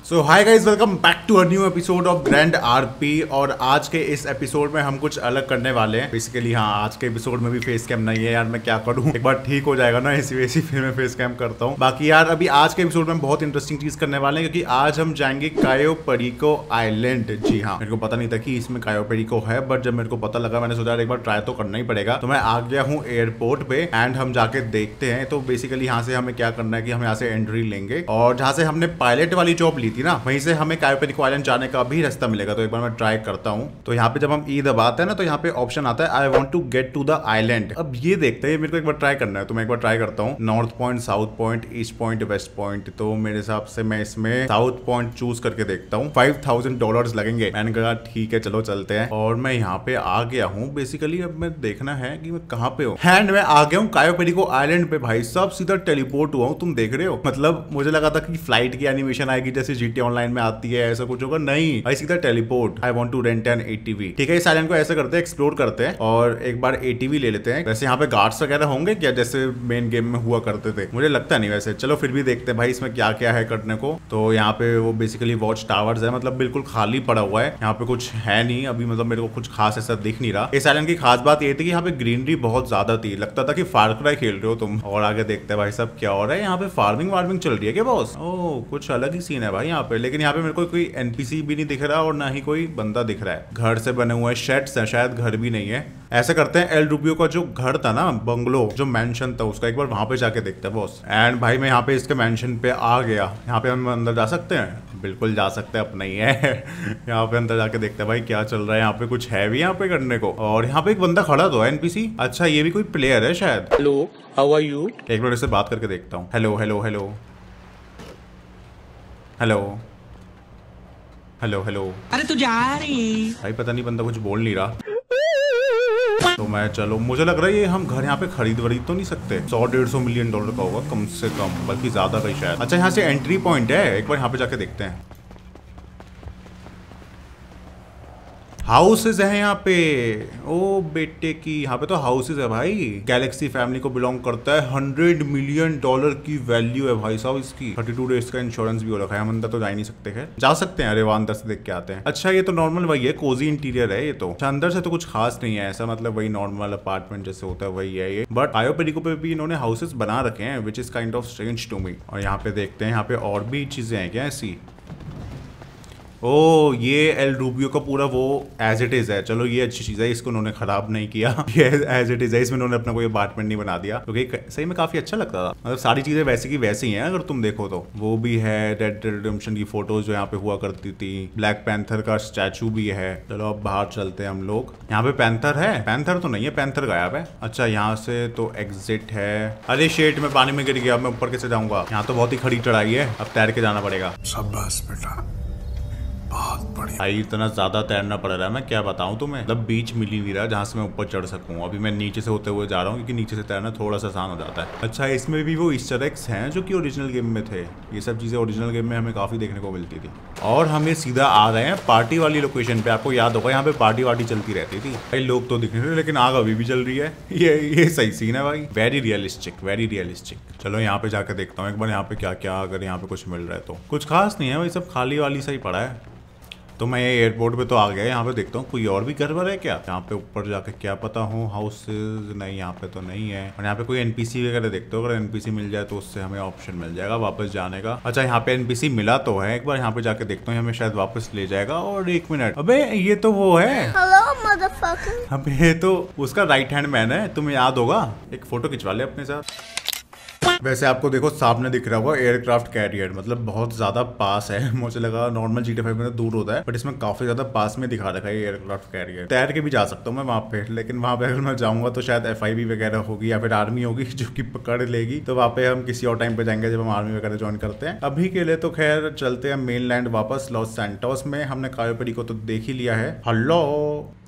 So hi guys, welcome back to a new episode of Grand RP. और आज के इस एपिसोड में हम कुछ अलग करने वाले हैं। बेसिकली हाँ, आज के एपिसोड में भी फेस कैम नहीं है यार, मैं क्या करूं। एक बार ठीक हो जाएगा ना ऐसी वैसी फिर मैं फेस कैम करता हूं। बाकी यार अभी आज के एपिसोड में बहुत इंटरेस्टिंग चीज करने वाले हैं, क्योंकि आज हम जाएंगे कायो पेरिको आइलैंड। जी हाँ, मेरे को पता नहीं था कि इसमें कायो पेरिको है, बट जब मेरे को पता लगा मैंने सोचा एक बार ट्राई तो करना ही पड़ेगा। तो मैं आ गया हूँ एयरपोर्ट पे एंड हम जाके देखते हैं। तो बेसिकली यहाँ से हमें क्या करना है कि हम यहाँ से एंट्री लेंगे और जहाँ से हमने पायलट वाली जॉब ली थी ना, वहीं से हमें कायो पेरिको आइलैंड जाने का भी रास्ता मिलेगा। तो एक बार मैं ट्राई करता हूँ। तो यहाँ पे जब हम ई दबाते हैं ना, तो यहाँ पे ऑप्शन आता है I want to get to the island. अब ये देखते हैं, मेरे को एक बार ट्राई करना है। तो मैं एक बार ट्राई करता हूँ, north point, south point, east point, west point. तो मेरे हिसाब से मैं इसमें साउथ पॉइंट चूज करके देखता हूँ। $5000 लगेंगे। मैंने कहा ठीक है चलो चलते हैं। और मैं यहाँ पे आ गया हूँ। बेसिकली अब मैं देखना है कि मैं कहाँ पे हूँ। एंड मैं आ गया हूँ कायो पेरिको आइलैंड पे। भाई साहब सीधा टेलीपोर्ट हुआ हूँ, तुम देख रहे हो। मतलब मुझे लगा था कि फ्लाइट की एनिमेशन आएगी जैसे जीटी ऑनलाइन में आती है, ऐसा कुछ होगा। नहीं भाई, सीधा teleport. I want to rent an ATV. ठीक है, इस आइलैंड को ऐसे करते हैं, एक्सप्लोर करते हैं और एक बार एटीवी ले लेते हैं। वैसे यहाँ पे गार्ड्स वगैरह होंगे क्या, जैसे मेन गेम में हुआ करते थे? मुझे लगता नहीं वैसे। चलो फिर भी देखते हैं भाई इसमें क्या क्या है करने को। तो यहाँ पे वो बेसिकली वॉच टावर्स है, मतलब बिल्कुल खाली पड़ा हुआ है। यहाँ पे कुछ है नहीं अभी, मतलब मेरे को कुछ खास ऐसा दिख नहीं रहा। इस आइलैंड की खास बात ये थी कि यहाँ पे ग्रीनरी बहुत ज्यादा थी। लगता था कि फार क्राई खेल रहे हो तुम। और आगे देखते हैं भाई साहब क्या हो रहा है। यहाँ पे फार्मिंग वार्मिंग चल रही है क्या बॉस? ओह, कुछ अलग ही सीन है भाई यहाँ पे। लेकिन यहाँ पे मेरे को कोई एनपीसी भी नहीं दिख रहा और ना ही कोई बंदा दिख रहा है। घर से बने हुए शेड्स हैं, शायद घर भी नहीं है। ऐसा करते हैं, एल रूबियो का जो घर था ना, बंगलो जो मेंशन था उसका, एक बार वहां पे जाके देखते हैं बॉस। एंड भाई मैं यहाँ पे इसके मेंशन पे आ गया। यहाँ पे हम अंदर जा सकते हैं? बिल्कुल जा सकते हैं, अपना ही है। यहाँ पे अंदर जाके देखते हैं भाई क्या चल रहा है। यहाँ पे कुछ है भी यहाँ पे करने को। और यहाँ पे एक बंदा खड़ा तो है, एनपीसी। अच्छा ये भी कोई प्लेयर है शायद। Hello, how are you? एक मिनट इससे बात करके देखता हूँ। Hello hello hello hello hello hello. अरे तू जा रही भाई पता नहीं बंदा कुछ बोल नहीं रहा। तो मैं चलो, मुझे लग रहा है ये हम घर यहाँ पे खरीद वरीद तो नहीं सकते। $100-150 मिलियन का होगा कम से कम, बल्कि ज्यादा का ही शायद। अच्छा यहाँ से एंट्री पॉइंट है, एक बार यहाँ पे जाके देखते हैं। हाउसेज है यहाँ पे। ओ बेटे की, यहाँ पे तो हाउसेज है भाई। गैलेक्सी फैमिली को बिलोंग करता है। $100 मिलियन की वैल्यू है भाई साहब इसकी। 32 डेज का इंश्योरेंस भी हो रखा है। हम अंदर तो जा ही नहीं सकते। खैर जा सकते हैं, अरे वहां अंदर से देख के आते हैं। अच्छा ये तो नॉर्मल वही है, कोजी इंटीरियर है ये तो। अच्छा अंदर से तो कुछ खास नहीं है ऐसा, मतलब वही नॉर्मल अपार्टमेंट जैसे होता है वही है ये। बट कायो पेरिको पे भी इन्होंने हाउसेज बना रखे हैं, which is kind of strange to me. और यहाँ पे देखते हैं, यहाँ पे और भी चीजें हैं क्या ऐसी? ओ ये एल रूबियो का पूरा वो एज इट इज है। चलो ये अच्छी चीज है, इसको उन्होंने खराब नहीं किया। ये एज इट इज है, इसमें उन्होंने अपना कोई अपार्टमेंट नहीं बना दिया, क्योंकि सही में काफी अच्छा लगता था। मतलब सारी चीजें वैसी की वैसी ही हैं अगर तुम देखो तो। वो भी है रेड डेड रिडेम्पशन की फोटोज जो यहाँ पे हुआ करती थी। ब्लैक पैंथर का स्टैचू भी है। चलो अब बाहर चलते हैं हम लोग। यहाँ पे पैंथर है? पैंथर तो नहीं है, पैंथर गायब है। अच्छा यहाँ से तो एग्जिट है। अरे शेट में पानी में गिर गया, मैं ऊपर कैसे जाऊंगा? यहाँ तो बहुत ही खड़ी चढ़ाई है, अब तैर के जाना पड़ेगा। शाबाश बेटा, बहुत बढ़िया। भाई इतना ज्यादा तैरना पड़ रहा है, मैं क्या बताऊं तुम्हें। मतलब बीच मिल ही नहीं रहा जहां से मैं ऊपर चढ़ सकूं। अभी मैं नीचे से होते हुए जा रहा हूं, क्योंकि नीचे से तैरना थोड़ा सा आसान हो जाता है। अच्छा इसमें भी वो ईस्टर एग्स हैं जो कि ओरिजिनल गेम में थे। ये सब चीजें ओरिजिनल गेम में हमें काफी देखने को मिलती थी। और हम ये सीधा आ रहे हैं पार्टी वाली लोकेशन पे। आपको याद होगा यहाँ पे पार्टी वार्टी चलती रहती थी। भाई लोग तो दिख नहीं रहे, लेकिन आग अभी भी चल रही है। ये सही सीन है भाई, वेरी रियलिस्टिक, वेरी रियलिस्टिक। चलो यहाँ पे जाकर देखता हूँ एक बार यहाँ पे क्या क्या, अगर यहाँ पे कुछ मिल रहा है तो। कुछ खास नहीं है भाई, सब खाली वाली सा ही पड़ा है। तो मैं एयरपोर्ट पे तो आ गया। यहाँ पे देखता हूँ कोई और भी घर वर है क्या। यहाँ पे ऊपर जाके क्या पता हो हाउसेज। नहीं यहाँ पे तो नहीं है। और यहाँ पे कोई एनपीसी वगैरह देखते हो, अगर एनपीसी मिल जाए तो उससे हमें ऑप्शन मिल जाएगा वापस जाने का। अच्छा यहाँ पे एनपीसी मिला तो है, एक बार यहाँ पे जाके देखता हूँ, हमें शायद वापस ले जाएगा। और एक मिनट, अबे ये तो वो है। Hello motherfucker. अबे ये तो उसका राइट हैंड मैन है, तुम्हें याद होगा। एक फोटो खिंचवा ले अपने साथ। वैसे आपको देखो सामने दिख रहा होगा एयरक्राफ्ट कैरियर, मतलब बहुत ज्यादा पास है। मुझे लगा नॉर्मल GTA 5 में तो दूर होता है, बट इसमें काफी ज्यादा पास में दिखा रखा है एयरक्राफ्ट कैरियर। तैर के भी जा सकता हूँ मैं वहां पे, लेकिन वहां पे अगर मैं जाऊंगा तो शायद FIB वगैरह होगी या फिर आर्मी होगी जो कि पकड़ लेगी। तो वहां पे हम किसी और टाइम पे जाएंगे जब हम आर्मी वगैरह ज्वाइन करते हैं। अभी के लिए तो खैर चलते हैं मेन लैंड वापस लॉस सैंटोस में। हमने कायो पेरिको तो देख ही लिया है। हेलो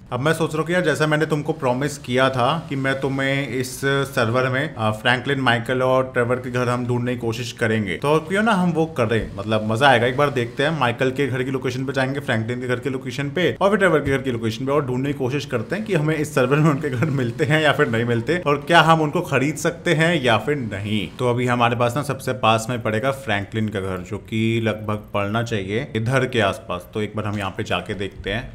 अब मैं सोच रहा हूँ कि यार जैसा मैंने तुमको प्रॉमिस किया था कि मैं तुम्हें इस सर्वर में फ्रैंकलिन, माइकल और ट्रेवर के घर हम ढूंढने की कोशिश करेंगे, तो क्यों ना हम वो करें, मतलब मजा आएगा। एक बार देखते हैं, माइकल के घर की लोकेशन पे जाएंगे, फ्रैंकलिन के घर की लोकेशन पे और फिर ट्रेवर के घर की लोकेशन पे और ढूंढने की कोशिश करते हैं कि हमें इस सर्वर में उनके घर मिलते हैं या फिर नहीं मिलते और क्या हम उनको खरीद सकते हैं या फिर नहीं। तो अभी हमारे पास ना सबसे पास में पड़ेगा फ्रैंकलिन का घर, जो कि लगभग पड़ना चाहिए इधर के आसपास। तो एक बार हम यहाँ पे जाके देखते हैं।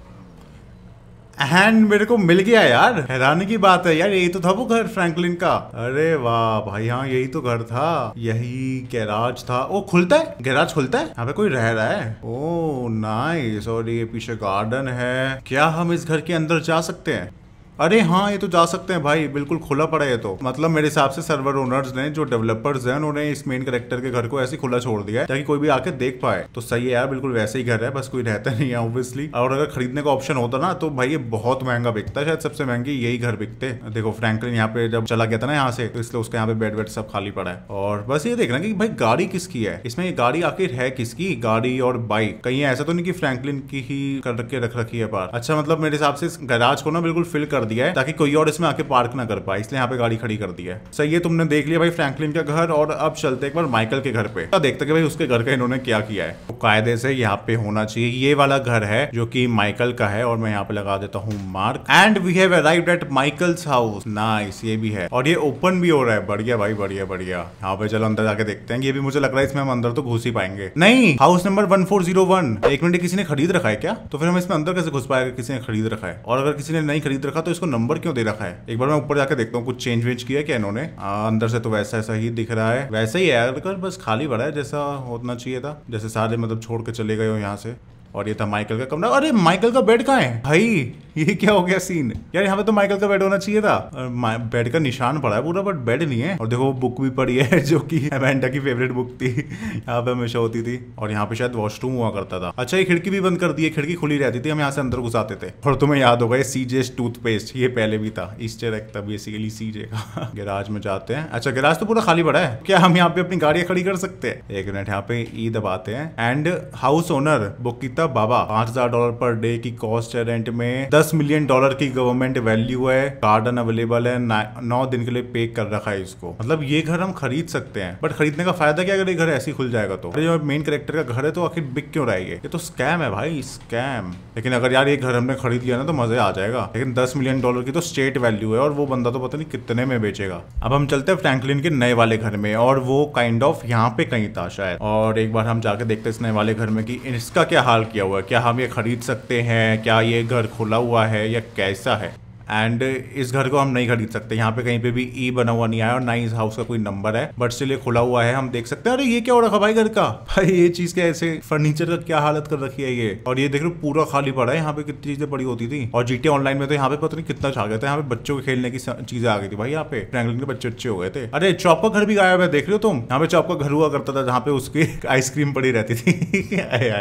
एंड मेरे को मिल गया यार, हैरानी की बात है यार, यही तो था वो घर फ्रैंकलिन का। अरे वाह भाई, हाँ यही तो घर था, यही गैराज था। ओ खुलता है, गैराज खुलता है, यहाँ पे कोई रह रहा है। Oh nice. और ये पीछे गार्डन है। क्या हम इस घर के अंदर जा सकते हैं? अरे हाँ ये तो जा सकते हैं भाई, बिल्कुल खुला पड़ा है। तो मतलब मेरे हिसाब से सर्वर ओनर्स ने, जो डेवलपर्स हैं, उन्होंने इस मेन कैरेक्टर के घर को ऐसे खुला छोड़ दिया है ताकि कोई भी आके देख पाए। तो सही है यार, बिल्कुल वैसे ही घर है, बस कोई रहता नहीं है ऑब्वियसली। और अगर खरीदने का ऑप्शन होता ना तो भाई ये बहुत महंगा बिकता है, शायद सबसे महंगी यही घर बिकते। देखो फ्रैंकलिन यहाँ पे जब चला गया था ना यहाँ से, तो इसलिए उसके यहाँ पे बेड वेड सब खाली पड़ा है। और बस ये देखना कि भाई गाड़ी किसकी है इसमें, ये गाड़ी आखिर है किसकी, गाड़ी और बाइक। कहीं ऐसा तो नहीं कि फ्रैंकलिन की ही कर के रख रखी है पार। अच्छा मतलब मेरे हिसाब से इस गैराज को ना बिल्कुल फिल कर दिया है ताकि कोई और इसमें आके पार्क ना कर पाए, इसलिए यहाँ पे गाड़ी खड़ी कर दी है। सही है, तुमने देख लिया भाई फ्रैंकलिन का घर। और अब चलते एक बार माइकल के घर पे, तो देखते कि भाई उसके घर का इन्होंने क्या किया है। तो कायदे से यहाँ पे होना चाहिए, ये वाला घर है जो कि माइकल का है। और मैं यहाँ पे लगा देता हूँ mark. And we have arrived at Michael's house. Nice, ये भी है और ये ओपन भी हो रहा है। बढ़िया भाई, बढ़िया बढ़िया। यहाँ पे चलो अंदर जाके देखते हैं। ये भी मुझे लग रहा है इसमें हम अंदर तो घुस ही पाएंगे। नहीं, हाउस नंबर 1401। एक मिनट, किसी ने खरीद रखा है क्या? तो फिर हम इसमें अंदर कैसे घुस पाएंगे? किसी ने खरीद रखा है। और अगर किसी ने नहीं खरीद रखा तो इसको नंबर क्यों दे रखा है? एक बार मैं ऊपर जाके देखता हूँ कुछ चेंज वेंज किया क्या इन्होंने। अंदर से तो वैसा ऐसा ही दिख रहा है, वैसे ही है, बस खाली पड़ा है जैसा होना चाहिए था, जैसे सारे मतलब छोड़ के चले गए हो यहाँ से। और ये था माइकल का कमरा। अरे माइकल का बेड कहाँ है भाई? ये क्या हो गया सीन यार? यहाँ पे तो माइकल का बेड होना चाहिए था। बेड का निशान पड़ा है पूरा, बट बेड नहीं है। और देखो बुक भी पड़ी है जो कि अमेंडा की फेवरेट बुक थी, यहाँ पे हमेशा होती थी। और यहाँ पे शायद वॉशरूम हुआ करता था। अच्छा ये खिड़की भी बंद कर दी है, खिड़की खुली रहती थी, हम यहाँ से अंदर घुस आते थे। और तुम्हें याद होगा ये सीजेस टूथपेस्ट, ये पहले भी था, ईस्टर एग था बेसिकली सीजे का। गैराज में जाते हैं। अच्छा गैराज तो पूरा खाली पड़ा है, क्या हम यहाँ पे अपनी गाड़ियाँ खड़ी कर सकते हैं? एक मिनट, यहाँ पे ई दबाते हैं। एंड हाउस ओनर बोकिता बाबा, $5000 पर डे की कॉस्ट है रेंट में, $10 मिलियन की गवर्नमेंट वैल्यू है, गार्डन अवेलेबल है, 9 दिन के लिए पे कर रखा है इसको। मतलब ये घर हम खरीद सकते हैं, बट खरीदने का फायदा क्या अगर ये घर ऐसे ही खुल जाएगा तो? जो मेन कैरेक्टर का घर है तो आखिर बिक क्यों रहा है? ये तो स्कैम है भाई, स्कैम। लेकिन अगर यार ये घर हमने खरीद लिया ना तो मजा आ जाएगा। लेकिन $10 मिलियन की तो स्टेट वैल्यू है और वो बंदा तो पता नहीं कितने में बेचेगा। अब हम चलते हैं फ्रैंकलिन के नए वाले घर में, और वो काइंड ऑफ यहाँ पे कहीं था शायद। और एक बार हम जाके देखते हैं इस नए वाले घर में कि इसका क्या हाल किया हुआ है, क्या हम ये खरीद सकते हैं, क्या ये घर खुला हुआ है या कैसा है। एंड इस घर को हम नहीं खरीद सकते, यहाँ पे कहीं पे भी ई बना हुआ नहीं आया और ना ही इस हाउस का कोई नंबर है, बट स्टिल ये खुला हुआ है, हम देख सकते हैं। अरे ये क्या हो रखा भाई घर का? भाई ये चीज क्या, ऐसे फर्नीचर का क्या हालत कर रखी है ये। और ये देख लो पूरा खाली पड़ा है, यहाँ पे कितनी चीजें पड़ी होती थी। और जीटी ऑनलाइन में तो यहाँ पे पता नहीं कितना छा गया था, यहाँ पे बच्चों के खेलने की चीजें आ गई थी भाई। यहाँ पे फ्रैंकलिन के बच्चे अच्छे हो गए थे। अरे चॉप का घर भी गायब है, देख रहे हो तुम? यहाँ पे चॉप का घर हुआ करता था जहाँ पे उसकी आइसक्रीम पड़ी रहती थी।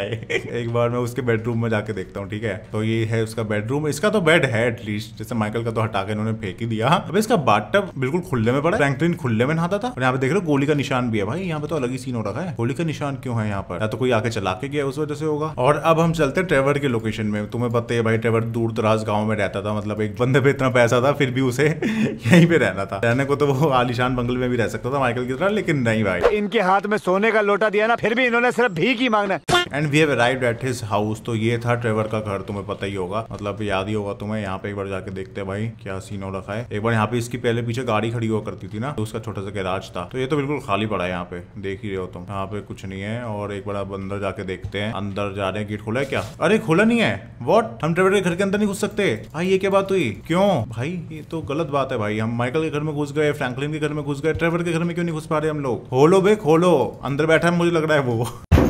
एक बार मैं उसके बेडरूम में जाके देखता हूँ, ठीक है? तो ये है उसका बेडरूम, इसका तो बेड है एटलीस्ट, जैसे माइकल का तो हटा इन्होंने फेंक ही दिया। अब इसका बाथटब बिल्कुल खुले में पड़ा है, फ्रैंकलिन खुले में नहाता था। और यहाँ पे देख रहे हो गोली का निशान भी है भाई, यहाँ पे तो अलग ही सीन हो रखा है। गोली का निशान क्यों है यहाँ पर? या तो कोई आके चला के गया उस वजह से होगा। और अब हम चलते हैं ट्रेवर के लोकेशन में। तुम्हें पता है भाई ट्रेवर दूर दराज गाँव में रहता था, मतलब एक बंदे पे इतना पैसा था फिर भी उसे यहीं पे रहना था। रहने को तो वो आलिशान बंगले में भी रह सकता था माइकल की तरह, लेकिन नहीं भाई, इनके हाथ में सोने का लोटा दिया ना, फिर भी इन्होंने सिर्फ भीख ही मांगना। And we have arrived at his house. तो ये था ट्रेवर का घर, तुम्हें पता ही होगा, मतलब याद ही होगा तुम्हें। यहाँ पे एक बार जाके देखते हैं भाई क्या सीन हो रखा है। एक बार यहाँ पे इसकी पहले पीछे गाड़ी खड़ी हुआ करती थी ना, तो उसका छोटा सा गैराज था। तो ये तो बिल्कुल खाली पड़ा है, यहाँ पे देख ही रहे हो तुम, यहाँ पे कुछ नहीं है। और एक बार अब अंदर जाके देखते हैं, अंदर जा रहे हैं। गेट खुला है क्या? अरे खुला नहीं है, व्हाट? हम ट्रेवर के घर के अंदर नहीं घुस सकते भाई? ये क्या बात हुई? क्यों भाई? ये तो गलत बात है भाई। हम माइकल के घर में घुस गए, फ्रैंकलिन के घर में घुस गए, ट्रेवर के घर में क्यों नहीं घुस पा रहे हम लोग? खोलो बे खोलो, अंदर बैठा है मुझे लग रहा है वो।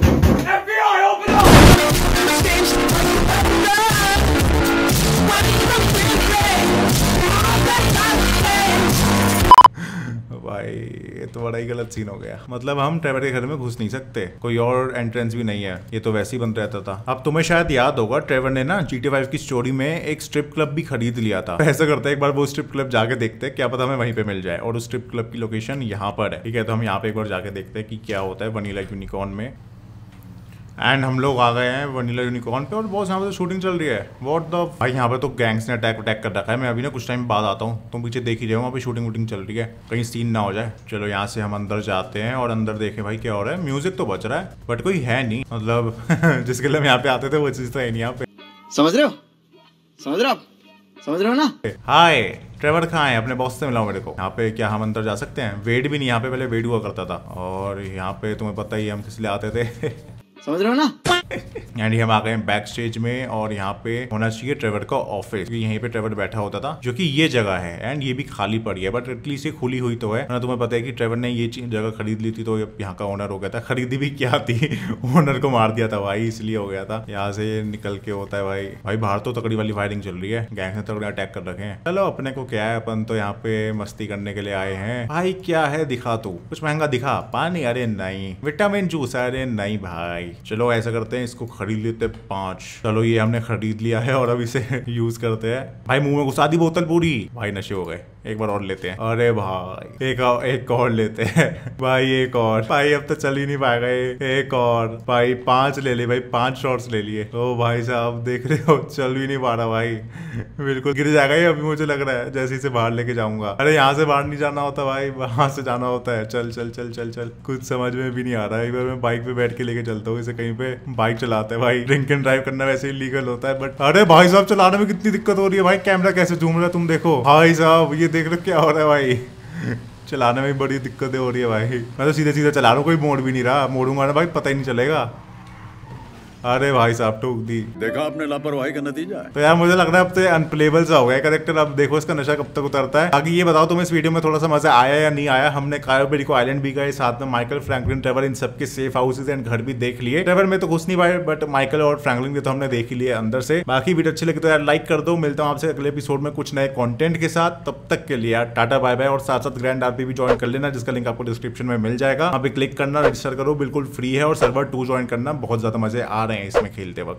भाई ये तो बड़ा ही गलत सीन हो गया। मतलब हम ट्रेवर के घर में घुस नहीं सकते, कोई और एंट्रेंस भी नहीं है, ये तो वैसे ही बंद रहता था। अब तुम्हें शायद याद होगा ट्रेवर ने ना GTA 5 की स्टोरी में एक स्ट्रिप क्लब भी खरीद लिया था। ऐसा करते हैं एक बार वो स्ट्रिप क्लब जाके देखते हैं, क्या पता हमें वहीं पे मिल जाए। और उस स्ट्रिप क्लब की लोकेशन यहाँ पर है, ठीक है? तो हम यहाँ पे एक बार जाके देखते हैं कि क्या होता है वनीला यूनिकॉर्न में। एंड हम लोग आ गए हैं वनीला यूनिकॉर्न पे और बहुत यहाँ पे तो शूटिंग चल रही है। व्हाट द भाई, यहाँ पे तो गैंग्स ने अटैक कर रखा है। मैं अभी ना कुछ टाइम बाद आता हूँ, तुम पीछे देख ही रहे हो, वहाँ पे शूटिंग वूटिंग चल रही है, कहीं सीन ना हो जाए। चलो यहाँ से हम अंदर जाते हैं और अंदर देखें भाई क्या हो रहा है। म्यूजिक तो बच रहा है बट कोई है नहीं, मतलब जिसके लिए हम यहाँ पे आते थे वो चीज़ तो है नहीं यहाँ पे। समझ रहे हो, समझ रहे हो आप, समझ रहे हो ना। हाय ट्रेवर कहाँ है? अपने बॉस से मिलाओ मेरे को। यहाँ पे क्या हम अंदर जा सकते हैं? वेट भी नहीं, यहाँ पे पहले वेट हुआ करता था और यहाँ पे तुम्हें पता ही हम किस लिए आते थे। समझ रहे हो ना। एंड हम आ गए हैं बैक स्टेज में और यहाँ पे होना चाहिए ट्रेवर का ऑफिस, यहीं पे ट्रेवर बैठा होता था, जो कि ये जगह है। एंड ये भी खाली पड़ी है बट एटलीस्ट ये खुली हुई तो है ना। तुम्हें पता है कि ट्रेवर ने ये जगह खरीद ली थी तो यहाँ का ओनर हो गया था। खरीदी भी क्या थी, ओनर को मार दिया था भाई, इसलिए हो गया था। यहाँ से निकल के होता है भाई बाहर तो तगड़ी वाली फायरिंग चल रही है, गैंग ने तगड़ा अटैक कर रखे हैं। चलो अपने को क्या है, अपन तो यहाँ पे मस्ती करने के लिए आए हैं। भाई क्या है, दिखा तू कुछ महंगा दिखा। पानी? अरे नहीं। Vitamin juice? अरे नहीं भाई। चलो ऐसा करते हैं, इसको खरीद लेते 5। चलो ये हमने खरीद लिया है और अब इसे यूज करते हैं। भाई मुंह में घुसा दी बोतल पूरी। भाई नशे हो गए, एक बार और लेते हैं। अरे भाई एक और लेते हैं। भाई एक और। भाई अब तो चल ही नहीं पाएगा ये। एक और भाई 5 ले लिए भाई, 5 शॉट्स ले लिए। ओ भाई साहब देख रहे हो, चल भी नहीं पा रहा भाई, बिल्कुल गिर जाएगा ये अभी मुझे लग रहा है, जैसे इसे बाहर लेके जाऊंगा। अरे यहाँ से बाहर नहीं जाना होता भाई, वहां से जाना होता है। चल चल चल चल चल, कुछ समझ में भी नहीं आ रहा है। एक बार मैं बाइक पे बैठ के लेके चलता हूँ इसे कहीं पे। बाइक चलाते हैं भाई, ड्रिंक एंड ड्राइव करना वैसे ही लीगल होता है बट अरे भाई साहब चलाने में कितनी दिक्कत हो रही है भाई। कैमरा कैसे झूम रहा है तुम देखो भाई साहब, ये देख लो क्या हो रहा है भाई। चलाने में बड़ी दिक्कतें हो रही है भाई। मैं तो सीधे सीधे चला रहा हूँ, कोई मोड़ भी नहीं रहा। मोड़ूंगा ना भाई पता ही नहीं चलेगा। अरे भाई साहब ठोक दी। देखा आपने लापरवाही का नतीजा है। तो यार मुझे लग रहा है अब तो अनप्लेबल सा हो गया कैरेक्टर। अब देखो इसका नशा कब तक उतरता है। बाकी ये बताओ तुम्हें इस वीडियो में थोड़ा सा मजा आया या नहीं आया। हमने कायो पेरिको आइलैंड भी गए, साथ में माइकल, फ्रैंकलिन, ट्रेवर, इन सबके सेफ हाउसेज एंड घर भी देख लिए। ट्रेवर में तो घुस नहीं पाए बट माइकल और फ्रैंकलिन के तो हमने देख ही लिए अंदर से। बाकी वीडियो अच्छी लगी तो यार लाइक कर दो। मिलता हूँ आपसे अगले एपिसोड में कुछ नए कंटेंट के साथ। तब तक के लिए यार टाटा बाय बाय। और साथ साथ ग्रैंड आरपी भी ज्वाइन कर लेना, जिसका लिंक आपको डिस्क्रिप्शन में मिल जाएगा। वहाँ पे क्लिक करना, रजिस्टर करो, बिल्कुल फ्री है। और सर्वर 2 ज्वाइन करना, बहुत ज्यादा मजे आ रहे हैं इसमें खेलते वक्त।